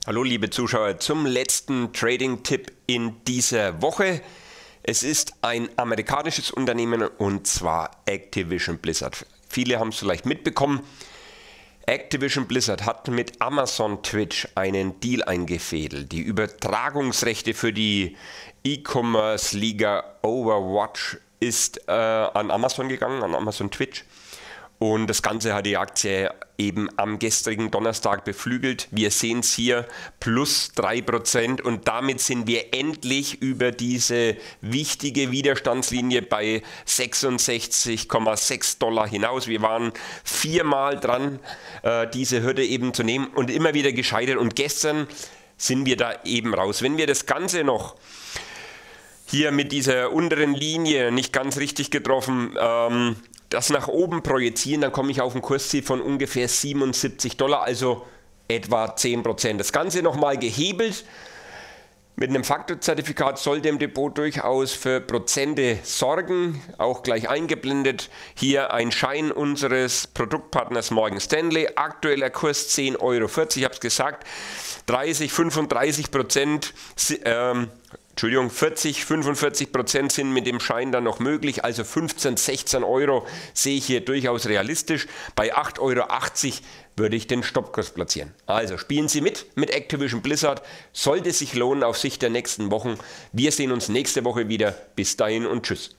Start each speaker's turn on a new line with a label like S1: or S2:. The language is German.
S1: Hallo liebe Zuschauer, zum letzten Trading-Tipp in dieser Woche. Es ist ein amerikanisches Unternehmen und zwar Activision Blizzard. Viele haben es vielleicht mitbekommen. Activision Blizzard hat mit Amazon Twitch einen Deal eingefädelt. Die Übertragungsrechte für die E-Commerce-Liga Overwatch ist an Amazon gegangen, an Amazon Twitch. Und das Ganze hat die Aktie eben am gestrigen Donnerstag beflügelt. Wir sehen es hier, plus 3%, und damit sind wir endlich über diese wichtige Widerstandslinie bei 66,6 Dollar hinaus. Wir waren viermal dran, diese Hürde eben zu nehmen und immer wieder gescheitert, und gestern sind wir da eben raus. Wenn wir das Ganze noch hier mit dieser unteren Linie nicht ganz richtig getroffen, das nach oben projizieren, dann komme ich auf ein Kursziel von ungefähr 77 Dollar, also etwa 10%. Das Ganze nochmal gehebelt. Mit einem Faktorzertifikat sollte im Depot durchaus für Prozente sorgen, auch gleich eingeblendet. Hier ein Schein unseres Produktpartners Morgan Stanley, aktueller Kurs 10,40 Euro, ich habe es gesagt, 35% 45% sind mit dem Schein dann noch möglich, also 15, 16 Euro sehe ich hier durchaus realistisch. Bei 8,80 Euro würde ich den Stoppkurs platzieren. Also spielen Sie mit Activision Blizzard, sollte sich lohnen auf Sicht der nächsten Wochen. Wir sehen uns nächste Woche wieder. Bis dahin und tschüss.